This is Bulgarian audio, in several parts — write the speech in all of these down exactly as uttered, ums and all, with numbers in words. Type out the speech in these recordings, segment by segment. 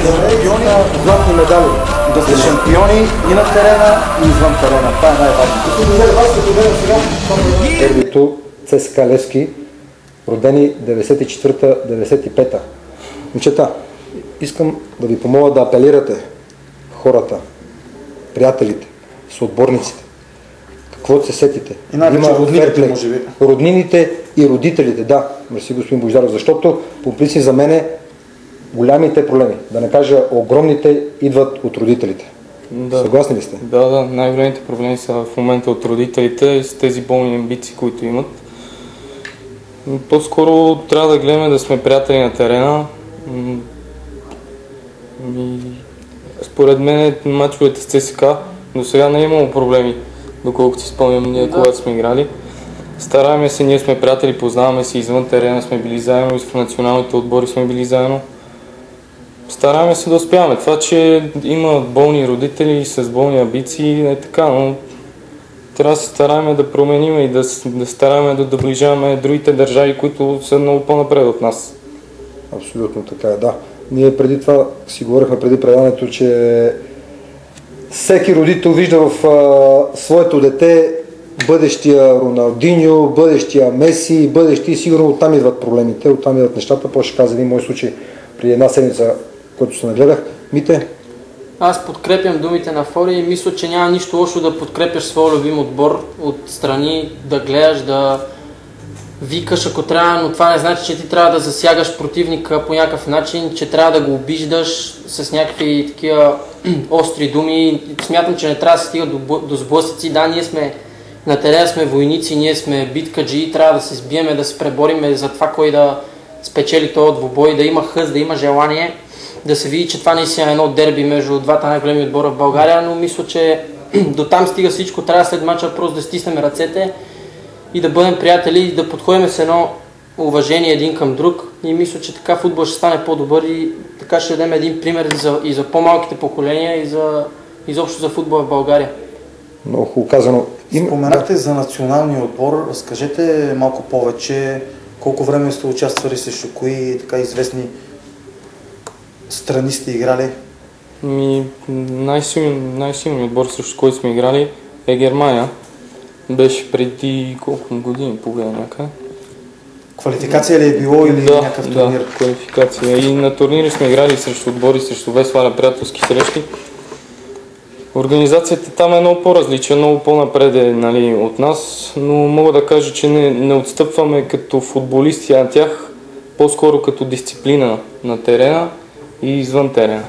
шампиони на златни медали. Да сте шампиони и на терена, и извън терена. Това е най-важно. Дербито ЦСКА Левски, родени деветдесет и четвърта - деветдесет и пета. Момчета, искам да ви помоля да апелирате хората, приятелите, съотборниците, каквото се сетите. И най-вече роднините, може би. Роднините и родителите, да, мерси господин Божидаров, защото по принцип за мен голямите проблеми, да не кажа огромните, идват от родителите. Да. Съгласни ли сте? Да, да, най-големите проблеми са в момента от родителите с тези болни амбиции, които имат. По-скоро трябва да гледаме да сме приятели на терена. И според мен мачовете с ЦСКА до сега не е имало проблеми, доколкото си спомням ние, да. Когато сме играли. Стараем се, ние сме приятели, познаваме се извън терена, сме били заедно и в националните отбори сме били заедно. Стараем се да успяваме. Това, че има болни родители с болни амбиции, е така, но трябва да се стараем да променим и да, да стараем да доближаваме другите държави, които са много по-напред от нас. Абсолютно така е, да. Ние преди това си говорихме преди предаването, че всеки родител вижда в а, своето дете бъдещия Роналдиньо, бъдещия Меси, бъдещи и сигурно оттам идват проблемите, оттам идват нещата. После ще каза един мой случай при една седмица, който се нагледах. Мите? Аз подкрепям думите на Фори и мисля, че няма нищо лошо да подкрепяш своя любим отбор от страни, да гледаш, да викаш ако трябва, но това не значи, че ти трябва да засягаш противника по някакъв начин, че трябва да го обиждаш с някакви такива остри думи. Смятам, че не трябва да се стига до, до сблъсъци. Да, ние сме на терена, сме войници, ние сме биткаджи, трябва да се сбиеме, да се пребориме за това, кой да спечели този двубой, да има хъс, да има желание, да се види, че това наистина е едно дерби между двата най-големи отбора в България, но мисля, че до там стига всичко, трябва след мача просто да стиснем ръцете и да бъдем приятели и да подходим с едно уважение един към друг и мисля, че така футбол ще стане по-добър и така ще дадем един пример и за, и за по-малките поколения и за, изобщо за футбола в България. Много хубаво казано. Споменахте да. за националния отбор, разкажете малко повече колко време сте участвали срещу кои така известни страни сте играли? Ми, най-силният най-силният отбор, срещу който сме играли, е Германия. Беше преди колко години, погледна някъде. Квалификация ли е било или да, някакъв турнир? Да, квалификация. И на турнири сме играли срещу отбори, срещу Весваля, приятелски срещи. Организацията там е много по-различна, много по-напред е, нали, от нас, но мога да кажа, че не, не отстъпваме като футболисти на тях, по-скоро като дисциплина на терена и извън терена.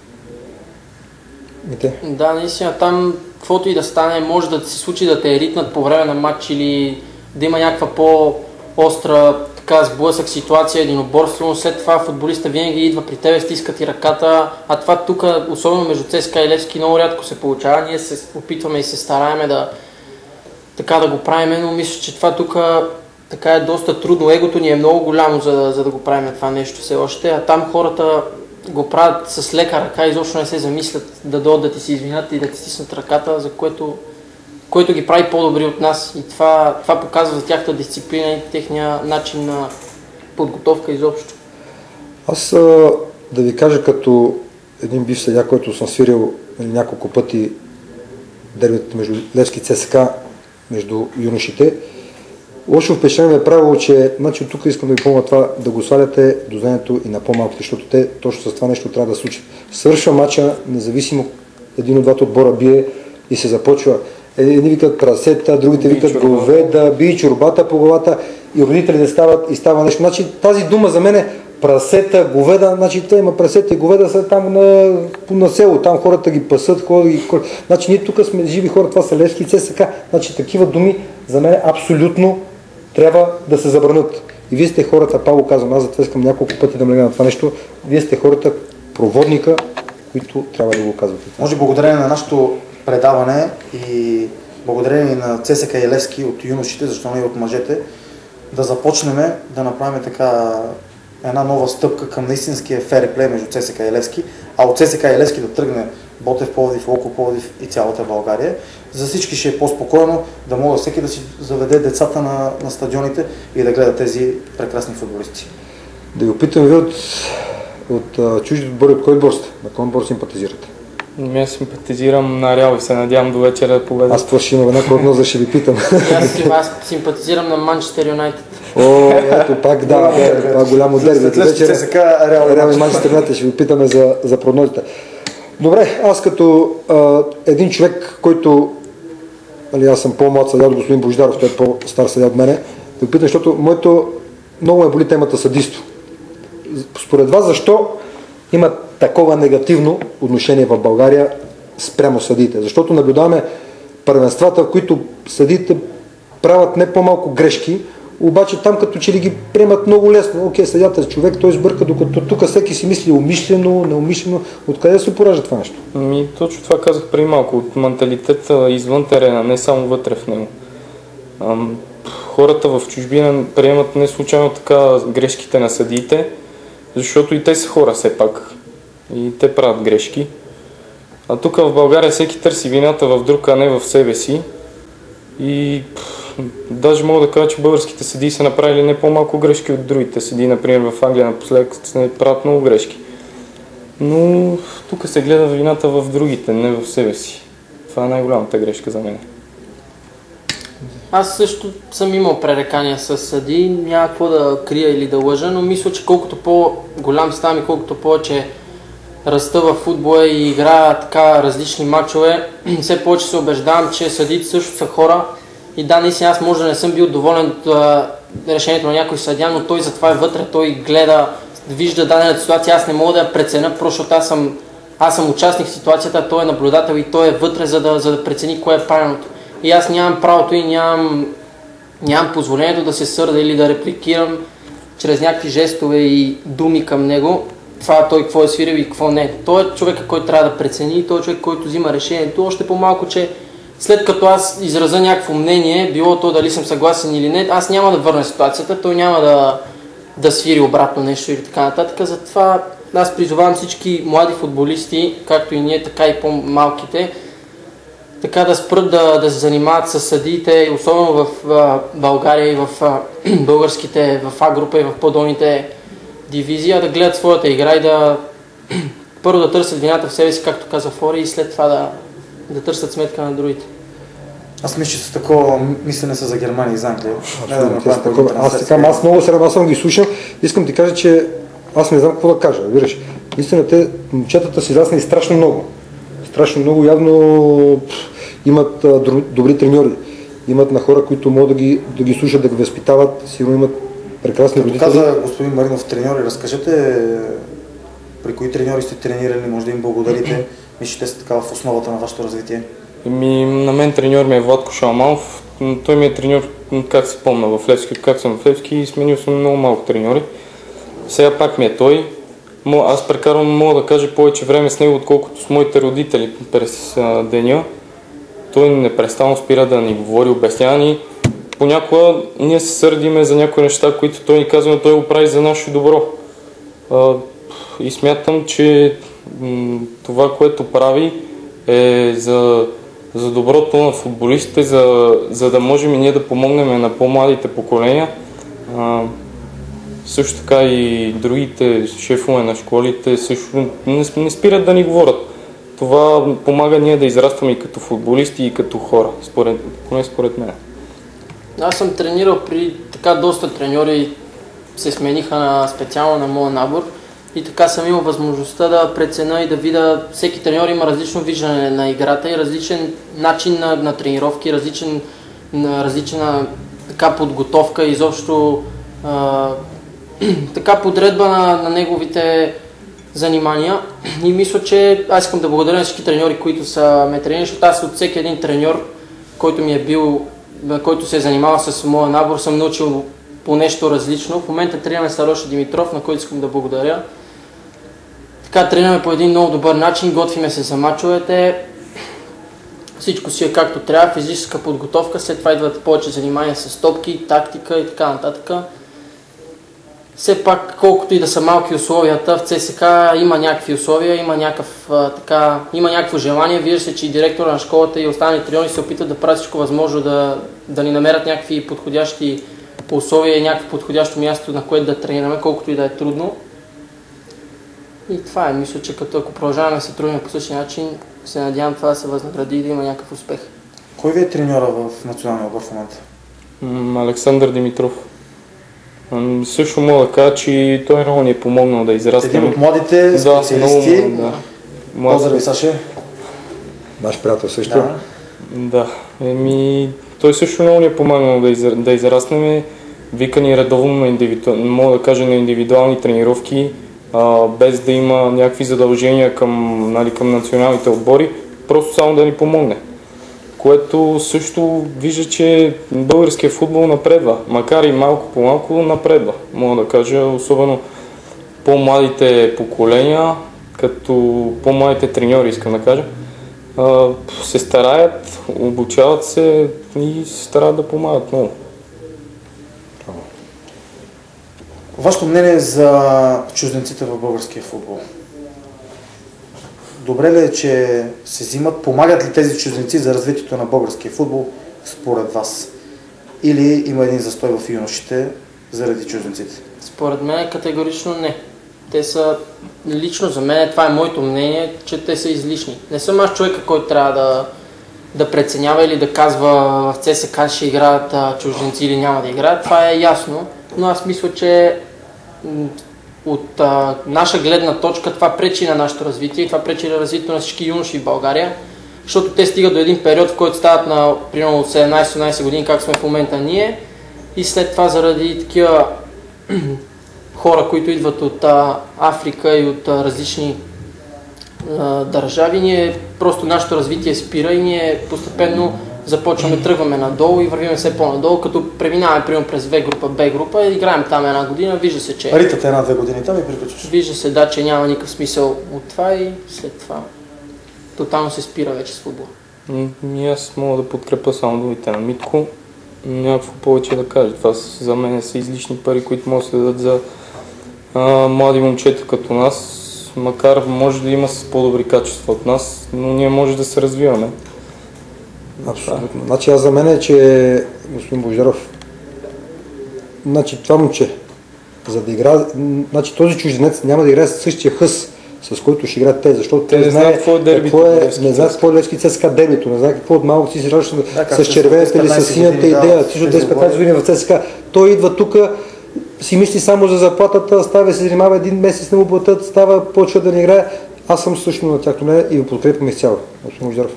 Да, наистина там, каквото и да стане, може да се случи да те ритнат по време на матч или да има някаква по-остра така сблъсък ситуация, единоборство, но след това футболиста винаги идва при тебе, стиска ти ръката, а това тук, особено между ЦСКА и Левски, много рядко се получава. Ние се опитваме и се стараеме да така да го правим, но мисля, че това тук така е доста трудно. Егото ни е много голямо, за да, за да го правим това нещо все още, а там хората го правят с лека ръка, изобщо не се замислят да дойдат да ти се извинят и да ти стиснат ръката, за което, което ги прави по-добри от нас. И това, това показва за тяхната дисциплина и техния начин на подготовка изобщо. Аз да ви кажа като един бив съдия, който съм свирил няколко пъти дербите между Левски и ЦСКА, между юношите, лошо впечатление е правило, че значи, от тук искам да ви помня това да го сваляте до знанието и на по-малките, защото те точно с това нещо трябва да случат. Свършва мача, независимо един от двата отбора бие и се започва. Едни викат прасета, другите викат говеда, бий чорбата по главата и родителите стават и става нещо. Значи тази дума за мен е прасета, говеда, значи те има прасета и говеда са там на, на село, там хората ги пасат, хората ги... Значи ние тук сме живи хора, това са Левски и ЦСКА. Значи такива думи за мен абсолютно трябва да се забранят. И вие сте хората, Павло казвам, аз затова искам няколко пъти да млегна на това нещо, вие сте хората, проводника, които трябва да го казвате. Може благодарение на нашето предаване и благодарение на ЦСКА и Левски от юношите, защо не и от мъжете, да започнем да направим така една нова стъпка към наистинския ферплей между ЦСКА и Левски, а от ЦСКА и Левски да тръгне Ботев, Пловдив, Локо Пловдив и цялата България. За всички ще е по-спокойно, да може всеки да си заведе децата на, на стадионите и да гледа тези прекрасни футболисти. Да ви опитам ви от от а, чуждите отбори, от кой отбор сте? На кой отбор симпатизирате? Ами аз симпатизирам на Реал и се надявам до вечера да победя. Аз това ще имам една прогноза, ще ви питам. Аз, аз симпатизирам на Манчестър Юнайтед. О, ето пак да, да, това голямо дерби. След вечера ЦСКА, Реал и Манчестър Юнайтед ще ви питаме за, за прогнозите. Добре, аз като а, един човек, който, али, аз съм по-млад съдия от господин Божидаров, той е по-стар съдия от мене, да ви питам, защото моето много ме боли темата съдийство. Според вас защо има такова негативно отношение в България спрямо съдиите? Защото наблюдаваме първенствата, в които съдиите правят не по-малко грешки, обаче там като че ли ги приемат много лесно. Окей, съдията е човек, той сбърка, докато тук всеки си мисли умишлено, неумишлено. Откъде се поражда това нещо? Ми, точно това казах преди малко, от менталитета извън терена, не само вътре в него. Ам, хората в чужбина приемат не случайно така грешките на съдиите, защото и те са хора все пак. И те правят грешки. А тук в България всеки търси вината в друг, а не в себе си. И пff, даже мога да кажа, че българските съдии са направили не по-малко грешки от другите съдии. Например в Англия напоследък се правят много грешки. Но тук се гледа вината в другите, не в себе си. Това е най-голямата грешка за мен. Аз също съм имал пререкания с съдии, няма какво да крия или да лъжа, но мисля, че колкото по-голям ставам и колкото повече раста в футбола и играя така различни матчове, все повече се убеждавам, че съдиите също са хора. И да, наистина аз може да не съм бил доволен от а, решението на някой съдия, но той затова е вътре, той гледа, вижда дадената ситуация, аз не мога да я преценя, защото аз съм, аз съм участник в ситуацията, той е наблюдател и той е вътре, за да, за да прецени кое е правилното. И аз нямам правото и нямам, нямам позволението да се сърда или да репликирам чрез някакви жестове и думи към него. Това той какво е свирил и какво не. Той е човека, който трябва да прецени, той е човек, който взима решението. Още по-малко, че след като аз изразя някакво мнение, било то дали съм съгласен или не, аз няма да върна ситуацията, той няма да, да свири обратно нещо или така нататък. Затова аз призовавам всички млади футболисти, както и ние, така и по-малките, така да спрат да, да се занимават с съдиите, особено в а, България и в а, българските, в А група и в по-долните дивизии, а да гледат своята игра и да първо да търсят вината в себе си, както каза Фори, и след това да, да търсят сметка на другите. Аз мисля, че с такова мислене са за Германия и за Англия. Абсолютно. Аз така, аз много се радвам, съм ги слушал. Искам ти кажа, че аз не знам какво да кажа, виждаш. Наистина те, момчетата са израснали страшно много. Страшно много, явно имат а, добри треньори. Имат на хора, които могат да ги, да ги слушат, да ги възпитават. Сигурно имат прекрасни родители. Каза господин Маринов, треньори, разкажете при кои треньори сте тренирали, може да им благодарите. Мисля, че те са така в основата на вашето развитие. Ми, на мен треньор ми е Владко Шалманов. Той ми е треньор, как се помня, в Левски, как съм в Левски и сменил съм много малко треньори. Сега пак ми е той. Аз прекарвам, мога да кажа, повече време с него, отколкото с моите родители през деня. Той непрестанно спира да ни говори, обяснява ни. Понякога ние се сърдиме за някои неща, които той ни казва, но той го прави за наше добро. И смятам, че това, което прави, е за, за доброто на футболистите, за, за да можем и ние да помогнем на по-младите поколения. А, също така и другите шефове на школите също не, не спират да ни говорят. Това помага ние да израстваме и като футболисти, и като хора, според, поне според мен. Аз съм тренирал при така доста треньори, се смениха на, специално на моя набор. И така съм имал възможността да преценя и да видя, всеки треньор има различно виждане на играта и различен начин на, на тренировки, различен, на, различна така подготовка и изобщо а, така подредба на, на неговите занимания. И мисля, че аз искам да благодаря на всички треньори, които са ме тренирали, защото аз от всеки един треньор, който ми е бил, който се е занимавал с моя набор, съм научил по нещо различно. В момента тренираме с Ароша Димитров, на който искам да благодаря. Така тренираме по един много добър начин, готвиме се за мачовете. Всичко си е както трябва, физическа подготовка, след това идват повече занимания с топки, тактика и така нататък. Все пак, колкото и да са малки условията, в ЦСКА има някакви условия, има, някакъв, а, така, има някакво желание. Вижда се, че и директора на школата и останали треньори се опитат да правят всичко възможно да, да ни намерят някакви подходящи условия и някакво подходящо място, на което да тренираме, колкото и да е трудно. И това е. Мисля, че като ако продължаваме да се трудим по същия начин, се надявам това да се възнагради и да има някакъв успех. Кой ви е треньора в националния отбор в момента? М, Александър Димитров. М, Също мога да кажа, че той много ни е помогнал да израснем. Един от младите Да, специалисти. много, да. Млад- Поздрави, Саше. Наш приятел също. Да. Да, еми, той също много ни е помагал да, изра... да израснем. Вика ни редовно на индивиду... мога да кажа на индивидуални тренировки, а, без да има някакви задължения към, нали, към националните отбори, просто само да ни помогне. Което също вижда, че българският футбол напредва, макар и малко по малко напредва. Мога да кажа, особено по-младите поколения, като по-младите треньори, искам да кажа, а, се стараят, обучават се и се стараят да помагат много. Вашето мнение за чужденците в българския футбол? Добре ли е, че се взимат? Помагат ли тези чужденци за развитието на българския футбол според вас? Или има един застой в юношите заради чужденците? Според мен категорично не. Те са, лично за мен, това е моето мнение, че те са излишни. Не съм аз човека, който трябва да, да преценява или да казва в ЦСКА ще играят а, чужденци или няма да играят. Това е ясно, но аз мисля, че м, от а, наша гледна точка това пречи на нашето развитие и това пречи на развитието на всички юноши в България, защото те стигат до един период, в който стават на примерно седемнайсет-осемнайсет години, както сме в момента ние, и след това заради такива хора, които идват от а, Африка и от а, различни а, държави, ние просто нашето развитие спира и ние постепенно започваме, тръгваме надолу и вървиме все по-надолу, като преминаваме примерно през В група, Б група и играем там една година, вижда се, че... Ритате една-две години там и приключваш. Вижда се, да, че няма никакъв смисъл от това и след това тотално се спира вече с футбола. И аз мога да подкрепя само думите на Митко. Някакво повече да кажа. Това за мен са излишни пари, които могат да се дадат за а, млади момчета като нас. Макар може да има с по-добри качества от нас, но ние може да се развиваме. Абсолютно. Значи аз за мен е, че господин Бождаров, значи това момче, за да играе, значи този чужденец няма да играе с същия хъс, с който ще играят те, защото те не знаят какво е дербито, какво е, не знаят какво е Левски ЦСКА дербито, не знаят какво от малко си се раждаш да, с червената или с синята години, идея, да, ти от десет-петнайсет години в ЦСКА. Той идва тук, си мисли само за заплатата, става се занимава един месец, не му платят, става, почва да не играе. Аз съм също на тяхто мнение и го подкрепям изцяло. Господин Бождаров.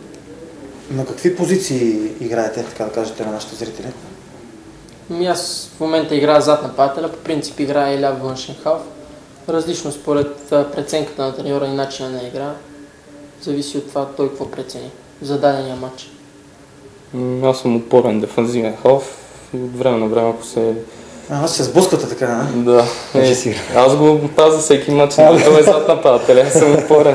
На какви позиции играете, така да кажете, на нашите зрители? Ами аз в момента играя зад нападателя, по принцип играя и ляв външен халф. Различно според преценката на треньора и начина на игра. Зависи от това той какво прецени за дадения матч. М, Аз съм опорен дефанзивен халф и от време на време, ако се... А, се сблъсквате така, а? Да, е, си. аз го пазя всеки матч, но това е зад нападателя, аз съм опорен.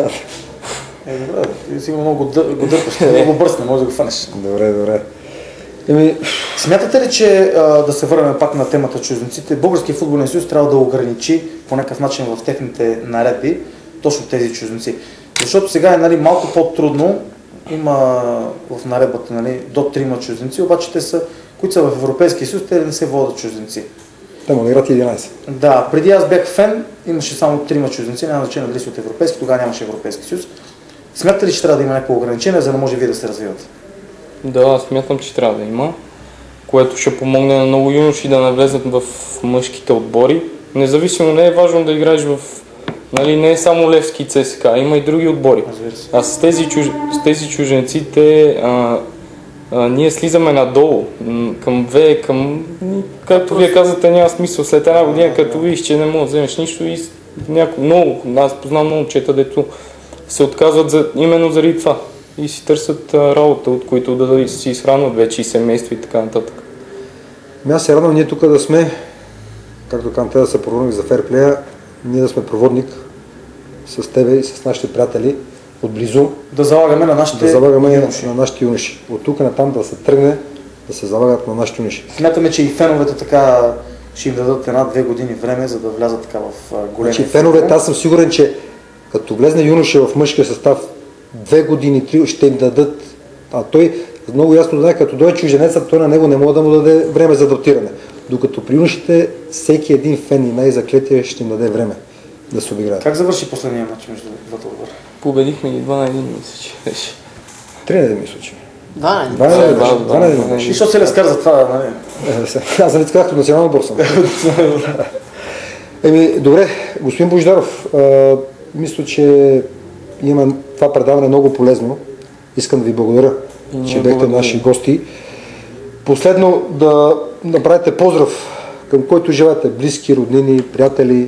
Е, добре, ти сигурно много го дър- го дърпаш, много бърз, не можеш да го фанеш. Добре, добре. Еми, Смятате ли, че а, да се върнем пак на темата чужденците, Българския футболен съюз трябва да ограничи по някакъв начин в техните наредби точно тези чужденци? Защото сега е, нали, малко по-трудно, има в наредбата, нали, до трима чужденци, обаче те са, които са в Европейския съюз, те не се водят чужденци. те му играт единайсет. Да, преди аз бях фен, имаше само трима чужденци, няма значение дали си от Европейски, тогава нямаше Европейски съюз. Смятате ли, че трябва да има някакво ограничение, за да може вие да се развивате? Да, аз смятам, че трябва да има, което ще помогне на много юноши да навлезат в мъжките отбори. Независимо, не е важно да играеш в... Нали, не е само Левски и ЦСКА, има и други отбори. Разбира се. А с тези, чуж... с тези чужденците а, а, ние слизаме надолу, м, към В, към... Както вие казвате, няма смисъл. След една година, като видиш, че не можеш да вземеш нищо и няко... много, аз познавам много момчета, дето се отказват за... именно заради това. И си търсят а, работа, от които да си изхранват вече и семейство и така нататък. Ами аз се радвам ние тук да сме, както казвам, те да са проводник за ферплея, ние да сме проводник с тебе и с нашите приятели отблизо, Да залагаме на нашите да залагаме юноши. на нашите юноши. От тук натам да се тръгне, да се залагат на нашите юноши. Смятаме, че и феновете така ще им дадат една-две години време, за да влязат така в а, големия Значи феновете, аз съм сигурен, че като влезне юноша в мъжкия състав, две години, три ще им дадат, а той много ясно знае, като дойде чужденеца, той на него не може да му даде време за адаптиране. Докато при юношите всеки един фен и най-заклетия ще им даде време. да се обиграят. Как завърши последния матч между двата отбора? Победихме ги два на един, мисля, че беше. Три на един мисля, че. Да, Два на един, да, да, два на един да. беше. И защо се лескар за това, нали? Е, Аз нали казах, национална борса. Еми, добре, господин Божидаров, а, мисля, че има това предаване много полезно. Искам да ви благодаря, И ние че бяхте благодарим. наши гости. Последно да направите поздрав към който желаете, близки, роднини, приятели.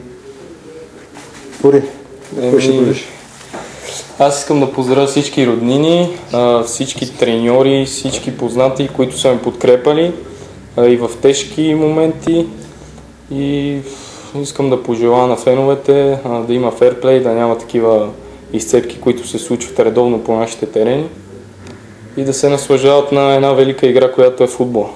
Бори, кой ще Еми, бъдеш? Аз искам да поздравя всички роднини, а, всички треньори, всички познати, които са ме подкрепали а, и в тежки моменти. И искам да пожелая на феновете а, да има ферплей, да няма такива изцепки, които се случват редовно по нашите терени и да се наслаждават на една велика игра, която е футбол.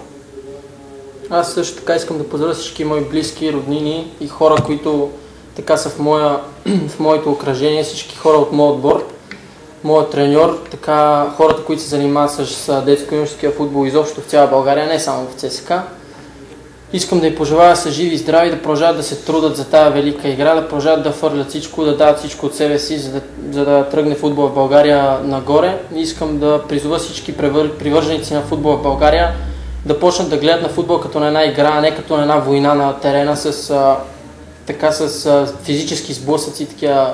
Аз също така искам да поздравя всички мои близки, роднини и хора, които така са в, моя, в моето окръжение, всички хора от моят отбор, моят треньор, така хората, които се занимават с детско-юношеския футбол изобщо в цяла България, не само в ЦСКА. Искам да й пожелая са живи и здрави, да продължават да се трудат за тая велика игра, да продължават да фърлят всичко, да дават всичко от себе си, за да, за да тръгне футбол в България нагоре. И искам да призова всички привърженици на футбол в България да почнат да гледат на футбол като на една игра, а не като на една война на терена с, а, така, с а, физически сблъсъци. Такива.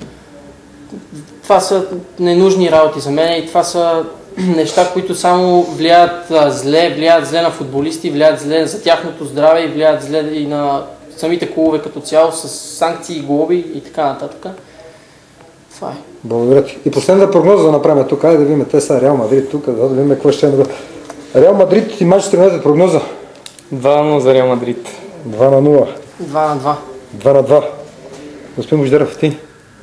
Това са ненужни работи за мен и това са неща, които само влияят а, зле, влияят зле на футболисти, влияят зле за тяхното здраве и влияят зле и на самите клубове като цяло с санкции, глоби и така нататък. Това е. Благодаря ти. И последната прогноза да направим тук, айде да видим те са Реал Мадрид тук, да видим какво ще е. Реал Мадрид и Манчестър Юнайтед прогноза? два на нула за Реал Мадрид. два на нула. два на два. два на два. Господин Божидаров, ти?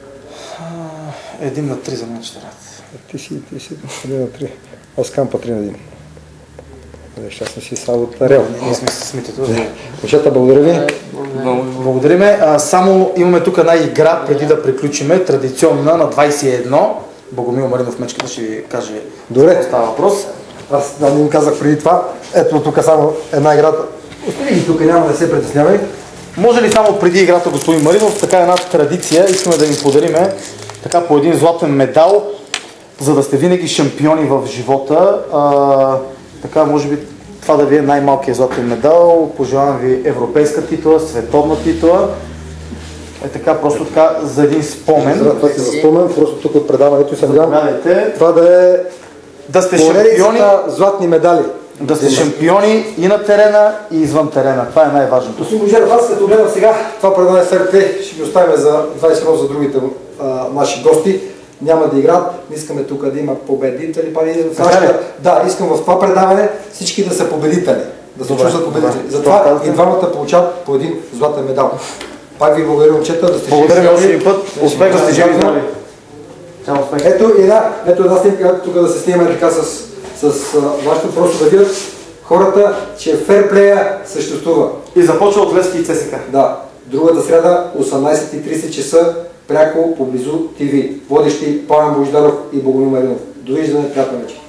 Един на три за Манчестър. Ти си, ти си един на три. Аз кампа три на един. Аз не си са от Реал. Ние сме с Митето. Момчета, благодаря ви. Много Благодариме. А, само имаме тук една игра, преди да приключиме, традиционна на двайсет и едно. Богомил Маринов Мечката ще ви каже Добре. става въпрос. Аз да не им казах преди това. Ето тук само една играта. Остави ги тук, няма да се притеснявай. Може ли само преди играта, господин Маринов, така една традиция, искаме да ви подариме така по един златен медал, за да сте винаги шампиони в живота. А, така, може би това да ви е най-малкият златен медал. Пожелавам ви европейска титла, световна титла. Е така, просто така за един спомен. Това си за спомен, просто тук от предаването се надявам. Заповядайте. Това да е Да сте шампиони, поредицата златни медали. да сте шампиони и на терена, и извън терена. Това е най-важното. Господин Божидаров, аз като гледам сега това предаване с РТ, ще ги оставим за двайсет и едно за другите а, наши гости. Няма да играят, не искаме тук да има победители. Па, Така да, искам в това предаване всички да са победители. Да се Добре, чувстват победители. добре. Затова Това казвате? и двамата получават по един златен медал. Пак ви благодаря, момчета, да сте Благодаря ви живи. още един път. Успех да сте живи и здрави. Чао, успех. Ето една, ето една снимка, тук да се снимаме така с, с а, вашето, просто да видят хората, че ферплея съществува. И започва от Левски и ЦСКА. Да, другата сряда, осемнайсет и трийсет часа, пряко по Близу ТВ. Водещи Пламен Божидаров и Богомил Маринов. Довиждане, приятна вечер.